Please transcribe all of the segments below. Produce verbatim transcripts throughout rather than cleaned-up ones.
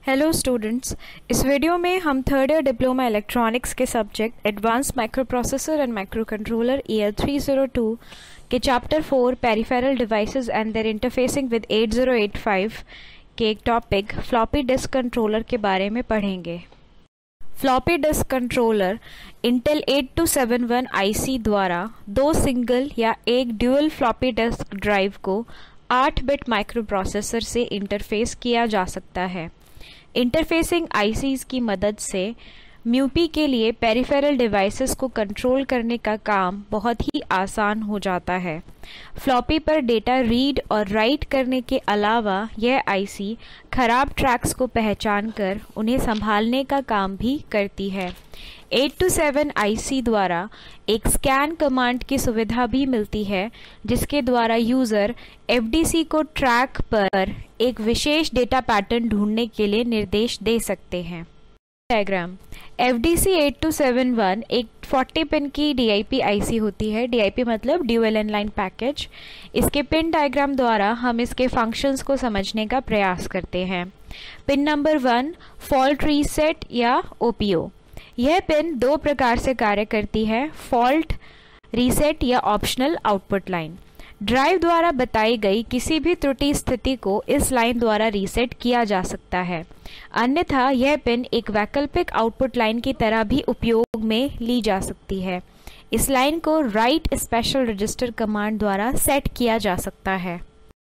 Hello students, इस video में हम थर्ड ईयर डिप्लोमा इलेक्ट्रॉनिक्स के subject advance microprocessor and microcontroller E L three zero two के chapter four peripheral devices and their interfacing with eight zero eight five के एक topic floppy disk controller के बारे में पढ़ेंगे। Floppy disk controller Intel eight two seven one I C द्वारा दो single या एक ड्यूअल फ्लॉपी डिस्क ड्राइव को आठ बिट माइक्रो प्रोसेसर से इंटरफेस किया जा सकता है। इंटरफेसिंग आईसीज की मदद से म्यूपी के लिए पेरिफेरल डिवाइसेस को कंट्रोल करने का काम बहुत ही आसान हो जाता है। फ्लॉपी पर डेटा रीड और राइट करने के अलावा यह आईसी खराब ट्रैक्स को पहचान कर उन्हें संभालने का काम भी करती है। एट टू सेवन आईसी द्वारा एक स्कैन कमांड की सुविधा भी मिलती है, जिसके द्वारा यूज़र एफडीसी को ट्रैक पर एक विशेष डेटा पैटर्न ढूंढने के लिए निर्देश दे सकते हैं। Diagram F D C eight two seven one एक फोर्टी पिन की डी आई पी आईसी होती है। डी आई पी मतलब ड्यूअल इनलाइन पैकेज। इसके पिन डायग्राम द्वारा हम इसके फंक्शंस को समझने का प्रयास करते हैं। Pin number one fault reset या ओ पी ओ। यह पिन दो प्रकार से कार्य करती है, फॉल्ट रीसेट या ऑप्शनल आउटपुट लाइन। ड्राइव द्वारा बताई गई किसी भी त्रुटि स्थिति को इस लाइन द्वारा रीसेट किया जा सकता है, अन्यथा यह पिन एक वैकल्पिक आउटपुट लाइन की तरह भी उपयोग में ली जा सकती है। इस लाइन को राइट स्पेशल रजिस्टर कमांड द्वारा सेट किया जा सकता है।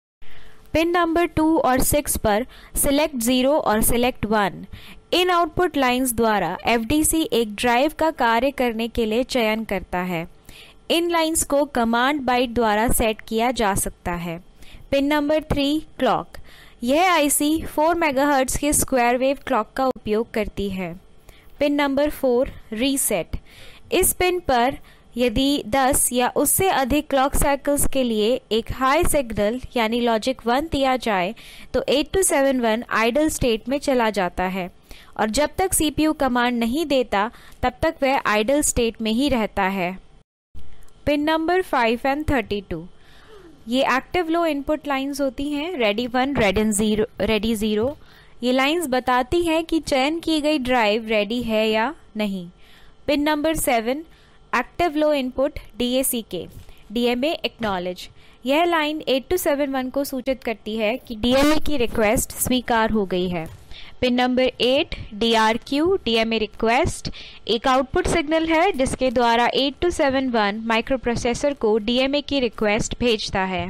पिन नंबर टू और सिक्स पर सिलेक्ट ज़ीरो और सिलेक्ट वन इन आउटपुट लाइंस द्वारा एफडीसी एक ड्राइव का कार्य करने के लिए चयन करता है। इन लाइंस को कमांड बाइट द्वारा सेट किया जा सकता है। Pin number three clock. यह आईसी फोर मेगाहर्ट्ज के स्क्वायर वेव क्लॉक का उपयोग करती है। Pin number four reset. इस पिन पर यदि दस या उससे अधिक क्लॉक साइकिल्स के लिए एक हाई सिग्नल यानी लॉजिक वन दिया जाए तो eight two seven one idle state में चला जाता है, और जब तक सीपीयू कमांड नहीं देता तब तक वह आइडल स्टेट में ही रहता है। Pin number five and thirty two ये एक्टिव लो इनपुट लाइंस होती हैं। Ready one ready zero ready zero ये लाइंस बताती हैं कि चयन की गई ड्राइव रेडी है या नहीं। Pin number seven active low input D A C के डीएमए एक्नॉलेज। यह line eight two seven one को सूचित करती है कि डीएमए की रिक्वेस्ट स्वीकार हो गई है। Pin number eight D R Q DMA request एक आउटपुट सिग्नल है, जिसके द्वारा eight two seven one microprocessor को डीएमए की रिक्वेस्ट भेजता है।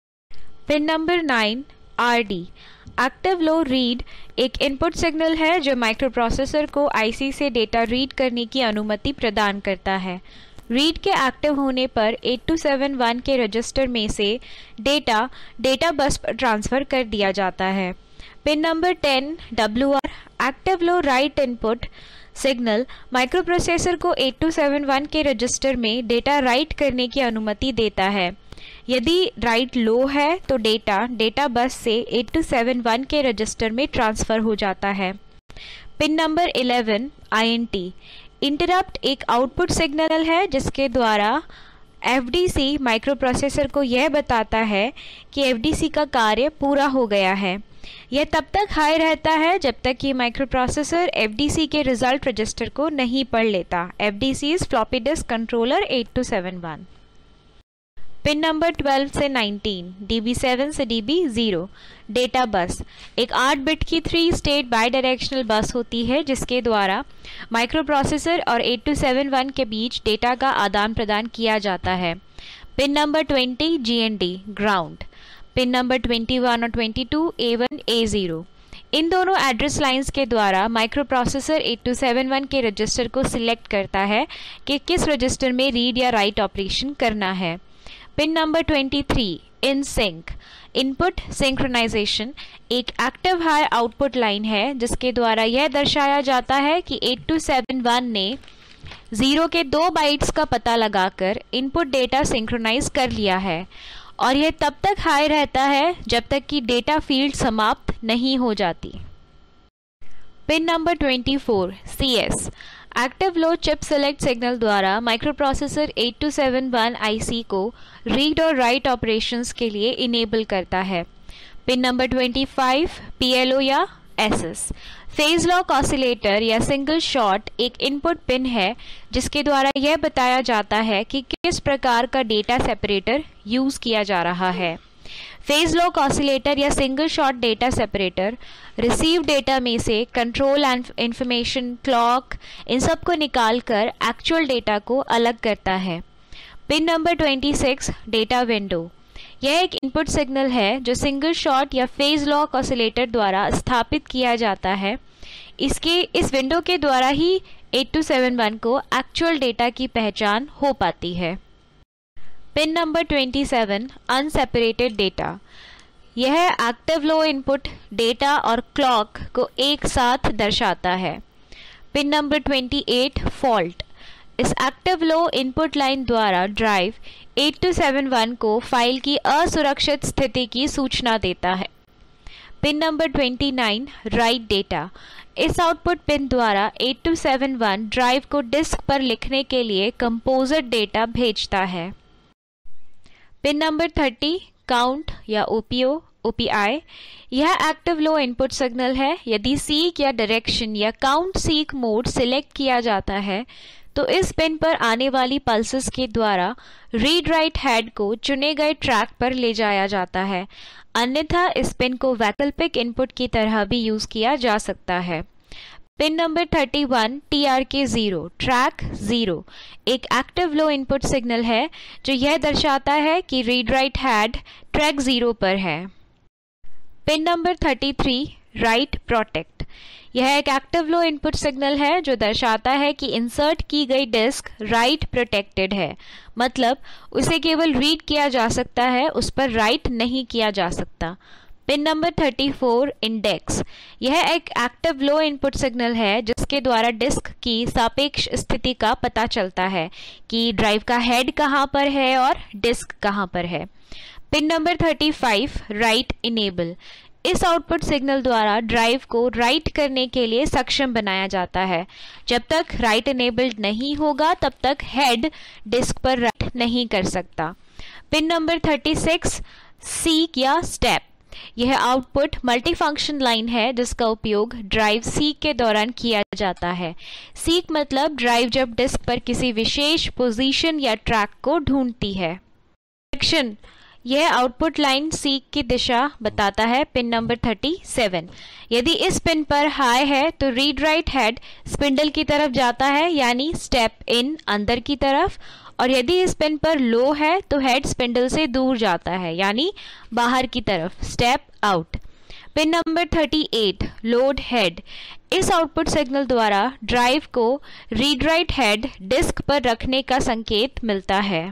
Pin number nine R D active low read एक इनपुट सिग्नल है जो माइक्रो प्रोसेसर को आईसी से डेटा रीड करने की अनुमति प्रदान करता है। रीड के एक्टिव होने पर एट टू सेवन वन के रजिस्टर में से डेटा डेटा बस पर ट्रांसफर कर दिया जाता है। Pin number ten W R active low write input signal microprocessor को एट टू सेवन वन के रजिस्टर में डेटा राइट करने की अनुमति देता है। यदि राइट लो है तो डेटा डेटा बस से एट टू सेवन वन के रजिस्टर में ट्रांसफर हो जाता है। Pin number eleven I N T interrupt एक आउटपुट सिग्नल है, जिसके द्वारा एफडीसी माइक्रो प्रोसेसर को यह बताता है कि एफडीसी का कार्य पूरा हो गया है। यह तब तक हाई रहता है जब तक कि माइक्रो प्रोसेसर एफडीसी के रिजल्ट रजिस्टर को नहीं पढ़ लेता। FDC is floppy disk controller eight two seven one. Pin number twelve से नाइनटीन डी बी सेवन से D B zero data bus एक आठ बिट की थ्री स्टेट बाई डायरेक्शनल बस होती है, जिसके द्वारा माइक्रो प्रोसेसर और एट टू सेवन वन के बीच डेटा का आदान प्रदान किया जाता है। Pin number twenty G N D ground. Pin number twenty one और twenty two A one A zero इन दोनों एड्रेस लाइंस के द्वारा microprocessor eight two seven one के रजिस्टर को सिलेक्ट करता है कि किस रजिस्टर में रीड या राइट ऑपरेशन करना है। Pin number twenty three in sync input synchronization एक एक्टिव हाई आउटपुट लाइन है, जिसके द्वारा यह दर्शाया जाता है कि एट टू सेवन वन ने ज़ीरो के दो बाइट्स का पता लगाकर इनपुट डेटा सिंक्रोनाइज कर लिया है, और यह तब तक हाई रहता है जब तक कि डेटा फील्ड समाप्त नहीं हो जाती। Pin number twenty four C S active low chip select signal द्वारा microprocessor eight two seven one IC को रीड और राइट ऑपरेशंस के लिए इनेबल करता है। Pin number twenty five PLO या S S. Phase lock oscillator या single shot एक इनपुट पिन है जिसके द्वारा यह बताया जाता है कि किस प्रकार का डेटा सेपरेटर यूज किया जा रहा है। फेज लॉक ऑसिलेटर या single shot data separator receive data में से कंट्रोल एंड इंफॉर्मेशन, क्लॉक, इन सब को निकाल कर एक्चुअल डेटा को अलग करता है। पिन नंबर छब्बीस, डेटा विंडो। यह एक इनपुट सिग्नल है जो सिंगल शॉट या फेज लॉक ऑसिलेटर द्वारा स्थापित किया जाता है। इसके इस विंडो के द्वारा ही एट टू सेवन वन को एक्चुअल डेटा की पहचान हो पाती है। पिन नंबर सत्ताईस, अनसेपरेटेड डेटा। यह एक्टिव लो इनपुट डेटा और क्लॉक को एक साथ दर्शाता है। पिन नंबर अट्ठाईस, फॉल्ट। इस एक्टिव लो इनपुट लाइन द्वारा drive eight two seven one को फाइल की असुरक्षित स्थिति की सूचना देता है। पिन नंबर उनतीस, राइट डेटा। इस आउटपुट पिन द्वारा eight two seven one drive को डिस्क पर लिखने के लिए कंपोजिट डेटा भेजता है। पिन नंबर तीस, काउंट या ओपीओ ओपीआई। यह एक्टिव लो इनपुट सिग्नल है। यदि सीक या डायरेक्शन या काउंट सीक मोड सिलेक्ट किया जाता है तो इस पिन पर आने वाली पल्सेस के द्वारा रीड राइट हेड को चुने गए ट्रैक पर ले जाया जाता है। अन्यथा इस पिन को वैकल्पिक इनपुट की तरह भी यूज किया जा सकता है। पिन नंबर इकतीस, T R K zero, track zero, एक एक्टिव लो इनपुट सिग्नल है जो यह दर्शाता है कि read write head track zero पर है। पिन नंबर तैंतीस, राइट प्रोटेक्ट। यह एक एक्टिव लो इनपुट सिग्नल है जो दर्शाता है कि इंसर्ट की गई डिस्क राइट प्रोटेक्टेड है, मतलब उसे केवल रीड किया जा सकता है, उस पर राइट नहीं किया जा सकता। पिन नंबर चौंतीस, इंडेक्स। यह एक एक्टिव लो इनपुट सिग्नल है जिसके द्वारा डिस्क की सापेक्ष स्थिति का पता चलता है कि ड्राइव का हेड कहाँ पर है और डिस्क कहाँ पर है। पिन नंबर पैंतीस, राइट इनेबल। इस आउटपुट सिग्नल द्वारा ड्राइव को राइट करने के लिए सक्षम बनाया जाता है। जब तक राइट इनेबल्ड नहीं होगा तब तक हेड डिस्क पर राइट नहीं कर सकता। पिन नंबर छत्तीस, सीक या स्टेप। यह आउटपुट मल्टीफंक्शन लाइन है जिसका उपयोग ड्राइव सीक के दौरान किया जाता है। सीक मतलब ड्राइव जब डिस्क पर किसी विशेष पोजीशन या ट्रैक को ढूंढती है। डायरेक्शन, यह आउटपुट लाइन सीक की दिशा बताता है। पिन नंबर सैंतीस। यदि इस पिन पर हाई है तो रीड राइट हेड स्पिंडल की तरफ जाता है यानी स्टेप इन, अंदर की तरफ, और यदि इस पिन पर लो है तो हेड स्पिंडल से दूर जाता है यानी बाहर की तरफ, स्टेप आउट। पिन नंबर अड़तीस, लोड हेड। इस आउटपुट सिग्नल द्वारा ड्राइव को रीड राइट हेड डिस्क पर रखने का संकेत मिलता है।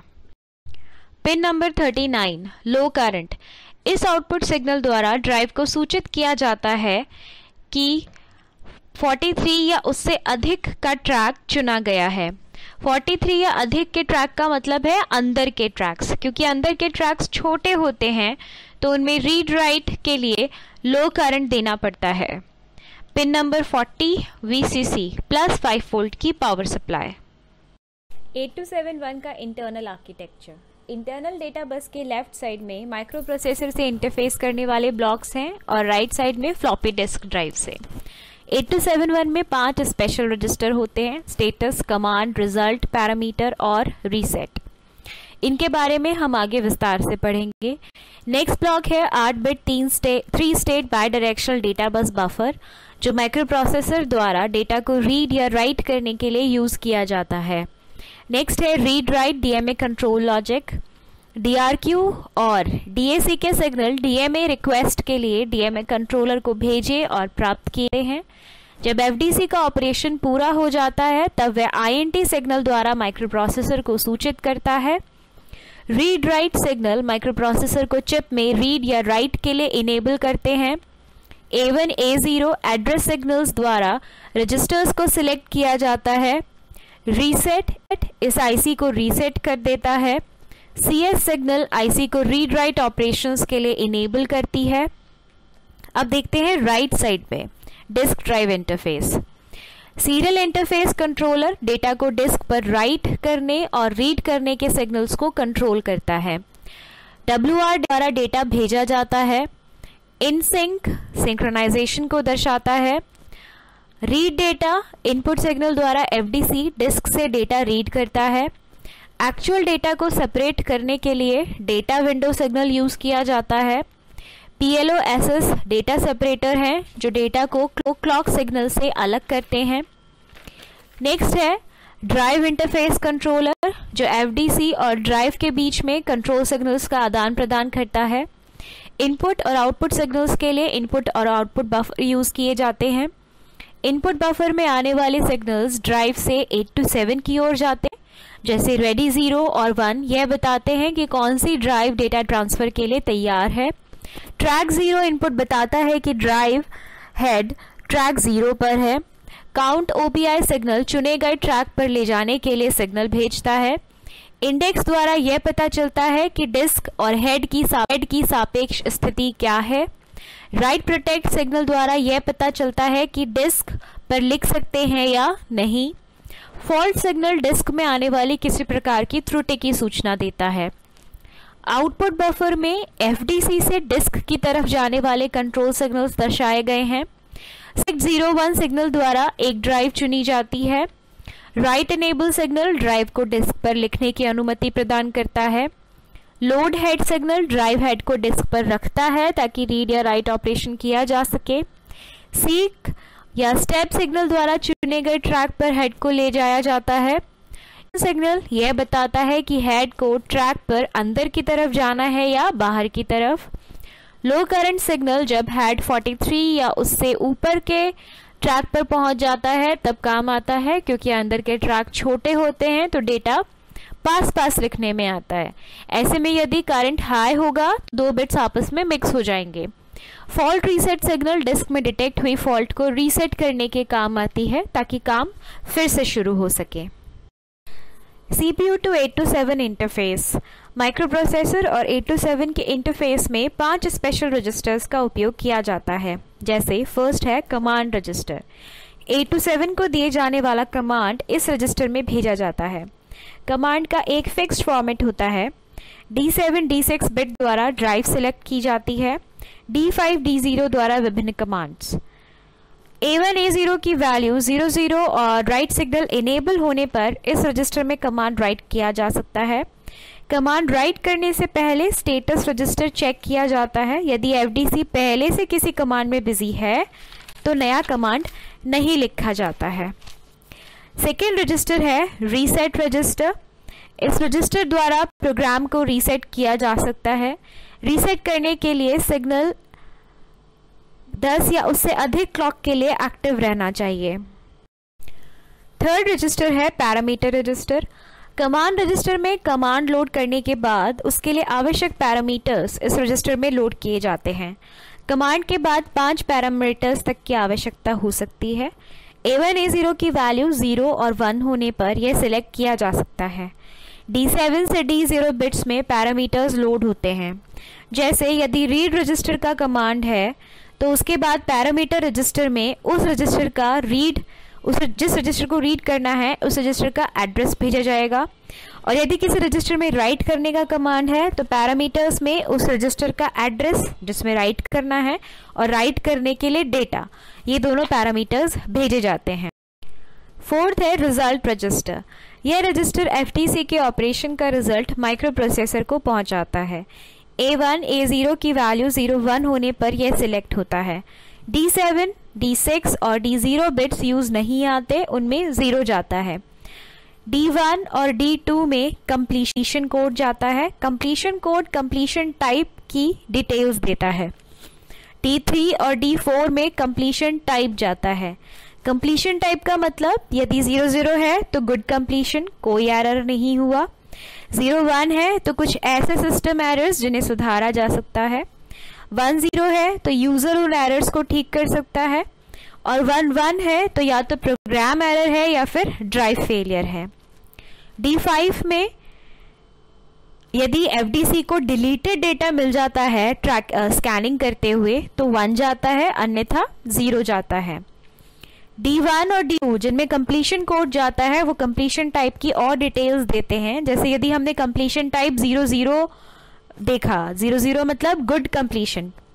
पिन नंबर उनतालीस, लो करंट। इस आउटपुट सिग्नल द्वारा ड्राइव को सूचित किया जाता है कि तैंतालीस या उससे अधिक का ट्रैक चुना गया है। तैंतालीस या अधिक के ट्रैक का मतलब है अंदर के ट्रैक्स, क्योंकि अंदर के ट्रैक्स छोटे होते हैं तो उनमें रीड राइट के लिए लो करंट देना पड़ता है। पिन नंबर चालीस, वीसीसी प्लस फाइव वोल्ट की power supply. Eight two seven one का internal architecture. Internal data bus के लेफ्ट साइड में माइक्रो प्रोसेसर से इंटरफेस करने वाले ब्लॉक्स हैं और राइट साइड में फ्लॉपी डिस्क ड्राइव से। एट टू सेवन वन में पांच स्पेशल रजिस्टर होते हैं, स्टेटस, कमांड, रिजल्ट, पैरामीटर और रीसेट। इनके बारे में हम आगे विस्तार से पढ़ेंगे। नेक्स्ट ब्लॉक है आठ बिट तीन state three state bidirectional data bus buffer, जो माइक्रो प्रोसेसर द्वारा डेटा को रीड या राइट करने के लिए यूज किया जाता है। नेक्स्ट है read write DMA control logic. DRQ और डीएसी के सिग्नल डीएमए रिक्वेस्ट के लिए डीएमए कंट्रोलर को भेजे और प्राप्त किए हैं। जब एफडीसी का ऑपरेशन पूरा हो जाता है तब वह आईएनटी सिग्नल द्वारा माइक्रोप्रोसेसर को सूचित करता है। रीड राइट सिग्नल माइक्रोप्रोसेसर को चिप में रीड या राइट के लिए इनेबल करते हैं। A one A zero address signals द्वारा रजिस्टर्स को सिलेक्ट किया जाता है। रीसेट इस आईसी को रीसेट कर देता है। सीएस सिग्नल आईसी को रीड राइट ऑपरेशंस के लिए इनेबल करती है। अब देखते हैं राइट साइड में disk drive interface. Serial interface controller data को डिस्क पर राइट करने और रीड करने के सिग्नल्स को कंट्रोल करता है। डब्ल्यूआर द्वारा डेटा भेजा जाता है। इन सिंक सिंक्रोनाइजेशन को दर्शाता है। रीड डेटा, इनपुट सिग्नल द्वारा एफडीसी डिस्क से डेटा रीड करता है। एक्चुअल डेटा को सेपरेट करने के लिए डेटा विंडो सिग्नल यूज किया जाता है। पीएलओएसएस डेटा सेपरेटर हैं जो डेटा को क्लॉक सिग्नल से अलग करते हैं। नेक्स्ट है ड्राइव इंटरफेस कंट्रोलर, जो एफडीसी और ड्राइव के बीच में कंट्रोल सिग्नल्स का आदान प्रदान करता है। इनपुट और आउटपुट सिग्नल्स के लिए इनपुट और आउटपुट बफर यूज किए जाते हैं। इनपुट बफर में आने वाले सिग्नल्स ड्राइव से एट टू सेवन की ओर जाते हैं, जैसे रेडी जीरो और वन यह बताते हैं कि कौन सी ड्राइव डेटा ट्रांसफर के लिए तैयार है। ट्रैक जीरो इनपुट बताता है कि ड्राइव हेड ट्रैक जीरो पर है। काउंट ओपीआई सिग्नल चुने गए ट्रैक पर ले जाने के लिए सिग्नल भेजता है। इंडेक्स द्वारा यह पता चलता है कि डिस्क और हेड की हेड की सापेक्ष स्थिति क्या है। राइट प्रोटेक्ट सिग्नल द्वारा यह पता चलता है कि डिस्क पर लिख सकते हैं या नहीं। फॉल्ट सिग्नल डिस्क में आने वाली किसी प्रकार की त्रुटि की सूचना देता है। आउटपुट बफर में एफडीसी से डिस्क की तरफ जाने वाले कंट्रोल सिग्नल्स दर्शाए गए हैं। सिक्स ज़ीरो वन सिग्नल द्वारा एक ड्राइव चुनी जाती है। राइट इनेबल सिग्नल ड्राइव को डिस्क पर लिखने की अनुमति प्रदान करता है। Load head signal drive head को डिस्क पर रखता है ताकि रीड या राइट ऑपरेशन किया जा सके। सीक या स्टेप सिग्नल द्वारा चुने गए ट्रैक पर हेड को ले जाया जाता है। सिग्नल यह बताता है कि हेड को ट्रैक पर अंदर की तरफ जाना है या बाहर की तरफ। लो करंट सिग्नल जब हेड फोर्टी थ्री या उससे ऊपर के ट्रैक पर पहुंच जाता है तब काम आता है, क्योंकि अंदर के ट्रैक छोटे होते हैं तो डेटा पास पास लिखने में आता है। ऐसे में यदि करंट हाई होगा दो बिट्स आपस में मिक्स हो जाएंगे। फॉल्ट रीसेट सिग्नल डिस्क में डिटेक्ट हुई फॉल्ट को रीसेट करने के काम आती है ताकि काम फिर से शुरू हो सके। CPU two eight two seven interface, microprocessor और एट टू सेवन के इंटरफेस में पांच स्पेशल रजिस्टर्स का उपयोग किया जाता है। जैसे फर्स्ट है command register. Eight two seven को दिए जाने वाला कमांड इस रजिस्टर में भेजा जाता है। कमांड का एक फिक्स्ड फॉर्मेट होता है। D seven D six bit द्वारा ड्राइव सिलेक्ट की जाती है। डी फाइव डी ज़ीरो द्वारा विभिन्न commands. A one A zero की वैल्यू ज़ीरो ज़ीरो और राइट सिग्नल इनेबल होने पर इस रजिस्टर में कमांड राइट किया जा सकता है। कमांड राइट करने से पहले स्टेटस रजिस्टर चेक किया जाता है। यदि एफडीसी पहले से किसी कमांड में बिजी है तो नया कमांड नहीं लिखा जाता है। सेकेंड रजिस्टर है रीसेट रजिस्टर। इस रजिस्टर द्वारा प्रोग्राम को रीसेट किया जा सकता है। रीसेट करने के लिए सिग्नल दस या उससे अधिक क्लॉक के लिए एक्टिव रहना चाहिए। थर्ड रजिस्टर है पैरामीटर रजिस्टर। कमांड रजिस्टर में कमांड लोड करने के बाद उसके लिए आवश्यक पैरामीटर्स इस रजिस्टर में लोड किए जाते हैं। कमांड के बाद पांच पैरामीटर्स तक की आवश्यकता हो सकती है। ए वन ए ज़ीरो की वैल्यू ज़ीरो और वन होने पर यह सिलेक्ट किया जा सकता है। डी सेवन से डी ज़ीरो बिट्स में पैरामीटर्स लोड होते हैं। जैसे यदि रीड रजिस्टर का कमांड है तो उसके बाद पैरामीटर रजिस्टर में उस रजिस्टर का रीड उस जिस रजिस्टर को रीड करना है उस रजिस्टर का एड्रेस भेजा जाएगा। और यदि किसी रजिस्टर में राइट करने का कमांड है तो पैरामीटर्स में उस रजिस्टर का एड्रेस जिसमें राइट करना है और राइट करने के लिए डेटा, ये दोनों पैरामीटर्स भेजे जाते हैं। फोर्थ है रिजल्ट रजिस्टर। यह रजिस्टर एफटीसी के ऑपरेशन का रिजल्ट माइक्रोप्रोसेसर को पहुंचाता है। ए वन ए ज़ीरो की वैल्यू ज़ीरो वन होने पर यह सिलेक्ट होता है। डी सेवन डी सिक्स और डी ज़ीरो बिट्स यूज नहीं आते, उनमें ज़ीरो जाता है। डी वन और डी टू में कंप्लीशन कोड जाता है। कंप्लीशन कोड कंप्लीशन टाइप की डिटेल्स देता है। डी थ्री और डी फोर में कंप्लीशन टाइप जाता है। कंप्लीशन टाइप का मतलब यदि ज़ीरो ज़ीरो है तो गुड कंप्लीशन, कोई एरर नहीं हुआ। ज़ीरो वन है तो कुछ ऐसे सिस्टम एरर्स जिन्हें सुधारा जा सकता है। वन ज़ीरो है तो यूजर उन एरर्स को ठीक कर सकता है। और वन वन है तो या तो प्रोग्राम एरर है या फिर ड्राइव फेलियर है। डी फाइव में यदि एफडीसी को डिलीटेड डेटा मिल जाता है ट्रैक स्कैनिंग करते हुए तो वन जाता है, अन्यथा ज़ीरो जाता है। डी वन और डी टू जिनमें कंप्लीशन कोड जाता है वो कंप्लीशन टाइप की और डिटेल्स देते हैं। जैसे यदि हमने कंप्लीशन टाइप ज़ीरो ज़ीरो देखा, ज़ीरो ज़ीरो मतलब गुड कंप्लीशन,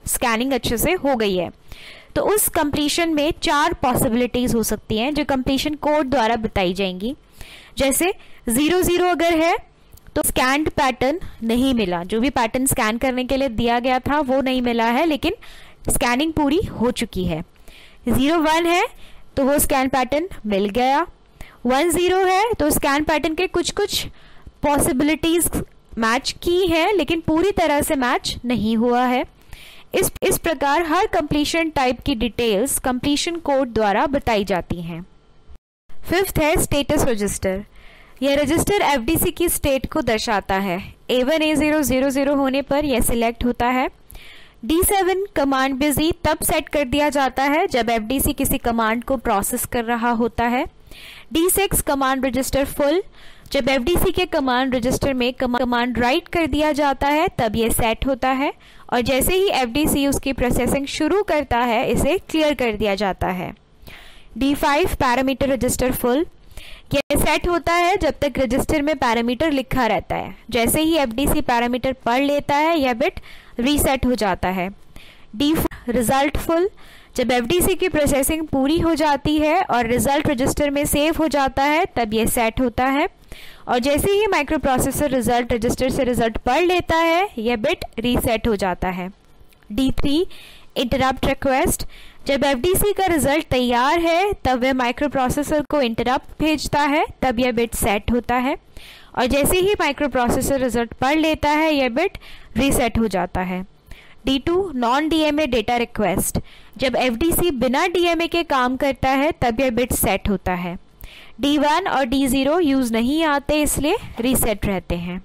स्कैनिंग अच्छे से हो गई है। तो उस कंप्लीशन में चार पॉसिबिलिटीज हो सकती हैं जो कंप्लीशन कोड द्वारा बताई जाएंगी। जैसे जीरो जीरो अगर है तो स्कैन्ड पैटर्न नहीं मिला, जो भी पैटर्न स्कैन करने के लिए दिया गया था वो नहीं मिला है, लेकिन स्कैनिंग पूरी हो चुकी है। जीरो वन है तो वो स्कैन पैटर्न मिल गया। वन जीरो है तो स्कैन पैटर्न के कुछ कुछ पॉसिबिलिटीज मैच की है लेकिन पूरी तरह से मैच नहीं हुआ है। इस इस प्रकार हर कंप्लीशन टाइप की डिटेल्स कंप्लीशन कोड द्वारा बताई जाती हैं। फिफ्थ है स्टेटस रजिस्टर। यह रजिस्टर एफडीसी की स्टेट को दर्शाता है। A one A zero zero zero होने पर यह सिलेक्ट होता है। डी सेवन कमांड बिजी तब सेट कर दिया जाता है जब एफडीसी किसी कमांड को प्रोसेस कर रहा होता है। D six command register full, जब एफडीसी के कमांड रजिस्टर में कमांड राइट कर दिया जाता है तब यह सेट होता है, और जैसे ही एफडीसी उसकी प्रोसेसिंग शुरू करता है इसे क्लियर कर दिया जाता है। D five parameter register full, यह सेट होता है जब तक रजिस्टर में पैरामीटर लिखा रहता है। जैसे ही एफडीसी पैरामीटर पढ़ लेता है यह बिट रीसेट हो जाता है। डी रिजल्ट फुल, जब एफडीसी की प्रोसेसिंग पूरी हो जाती है और रिजल्ट रजिस्टर में सेव हो जाता है तब यह सेट होता है, और जैसे ही माइक्रो प्रोसेसर रिजल्ट रजिस्टर से रिजल्ट पढ़ लेता है यह बिट रीसेट हो जाता है। डी थ्री इंटरप्ट रिक्वेस्ट, जब एफडीसी का रिजल्ट तैयार है तब वह माइक्रो प्रोसेसर को इंटरप्ट भेजता है तब यह बिट सेट होता है, और जैसे ही माइक्रो प्रोसेसर रिजल्ट पढ़ लेता है यह बिट रीसेट हो जाता है। D two non DMA data request, जब एफडीसी बिना डीएमए के काम करता है तब यह बिट सेट होता है। डी वन और डी ज़ीरो यूज नहीं आते इसलिए रीसेट रहते हैं।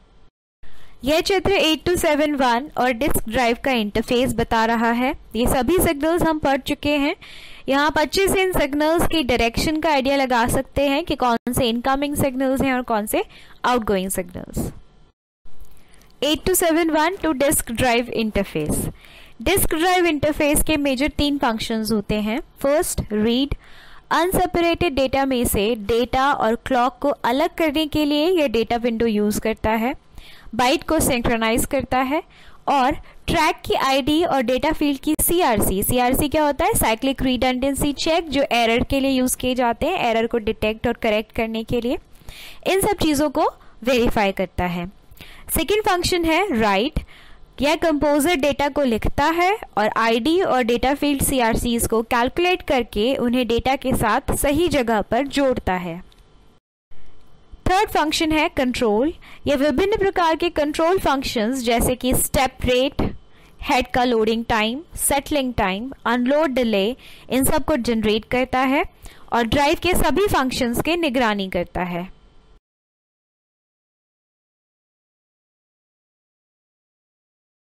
यह चित्र एट टू सेवन वन और डिस्क ड्राइव का इंटरफेस बता रहा है। ये सभी सिग्नल्स हम पढ़ चुके हैं। यहाँ आप अच्छे से इन सिग्नल्स की डायरेक्शन का आइडिया लगा सकते हैं कि कौन से इनकमिंग सिग्नल्स हैं और कौन से outgoing signals. Eight two seven one two disk drive interface. Disk drive interface के मेजर तीन फंक्शंस होते हैं। फर्स्ट, रीड, अनसेपरेटेड डेटा में से डेटा और क्लॉक को अलग करने के लिए यह डेटा विंडो यूज करता है। बाइट को सिंक्रोनाइज करता है, और ट्रैक की आईडी और डेटा फील्ड की सीआरसी। सीआरसी क्या होता है? साइक्लिक रिडंडेंसी चेक, जो एरर के लिए यूज किए जाते हैं, एरर को डिटेक्ट और करेक्ट करने के लिए। इन सब चीजों को वेरीफाई करता है। सेकेंड फंक्शन है राइट। यह कंपोजर डेटा को लिखता है और आईडी और डेटा फील्ड सीआरसीज को कैलकुलेट करके उन्हें डेटा के साथ सही जगह पर जोड़ता है। थर्ड फंक्शन है कंट्रोल। यह विभिन्न प्रकार के कंट्रोल फंक्शंस जैसे कि स्टेप रेट, हेड का loading time, settling time, unload delay, इन सब को जनरेट करता है और ड्राइव के सभी फंक्शंस के निगरानी करता है।